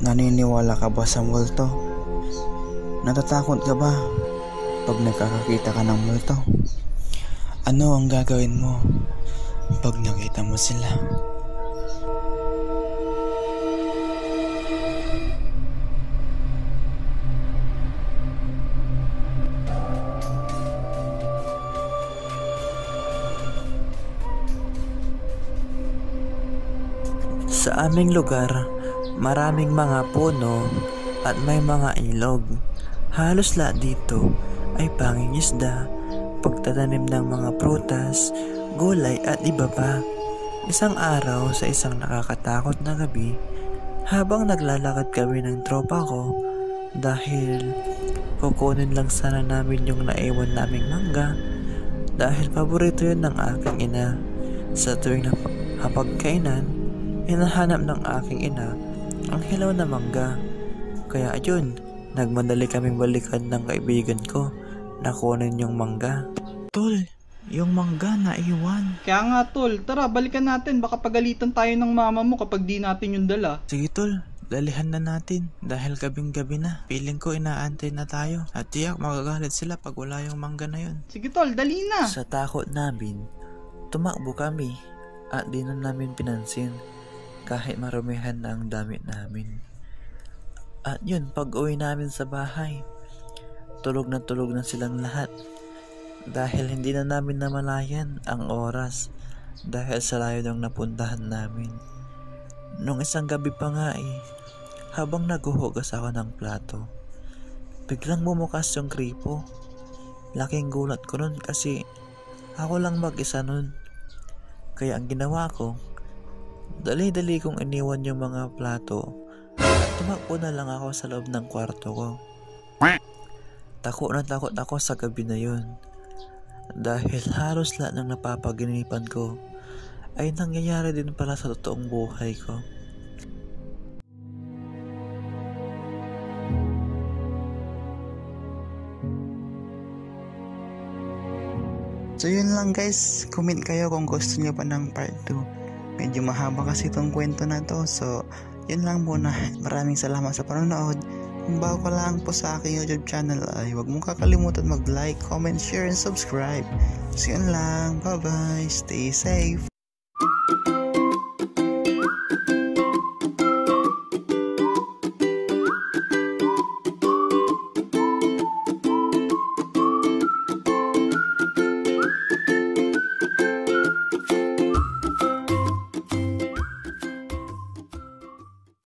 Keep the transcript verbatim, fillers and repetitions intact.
Naniniwala ka ba sa multo? Natatakot ka ba pag nakakakita ka ng multo? Ano ang gagawin mo pag nakita mo sila? Sa aming lugar, maraming mga puno at may mga ilog. Halos lahat dito ay pangingisda, pagtatanim ng mga prutas, gulay at iba pa. Isang araw sa isang nakakatakot na gabi, habang naglalakad kami ng tropa ko dahil kukunin lang sana namin yung naiwan naming mangga dahil paborito yun ng aking ina. Sa tuwing napagkainan, hinahanap ng aking ina ang hilaw na mangga. Kaya ayun, nagmadali kaming balikan ng kaibigan ko na kunin yung mangga. Tol, yung mangga na iwan. Kaya nga tol, tara balikan natin, baka pagalitan tayo ng mama mo kapag di natin yung dala. Sige tol, dalihan na natin dahil gabing gabi na. Piling ko inaantay na tayo at tiyak magagalit sila pag wala yung mangga na yun. Sige tol, dali na. Sa takot namin, tumakbo kami at di na namin pinansin kahit marumihan na ang damit namin. At yun, pag uwi namin sa bahay, tulog na tulog na silang lahat dahil hindi na namin namalayan ang oras dahil sa layo ng napuntahan namin. Nung isang gabi pa nga eh, habang naghuhugas ako ng plato, biglang bumukas yung kripo. Laking gulat ko nun kasi ako lang mag-isa nun. Kaya ang ginawa ko, dali-dali kong iniwan yung mga plato at tumakbo na lang ako sa loob ng kwarto ko. Takot na takot ako sa gabi na yun dahil halos lahat ng napapaginipan ko ay nangyayari din pala sa totoong buhay ko. So yun lang guys, comment kayo kung gusto niyo pa ng part two. Medyo mahaba kasi itong kwento na to. So yun lang muna. Maraming salamat sa panonood. Kung bago ka lang po sa aking YouTube channel ay huwag mong kakalimutan mag like, comment, share, and subscribe. So yun lang, bye bye, stay safe.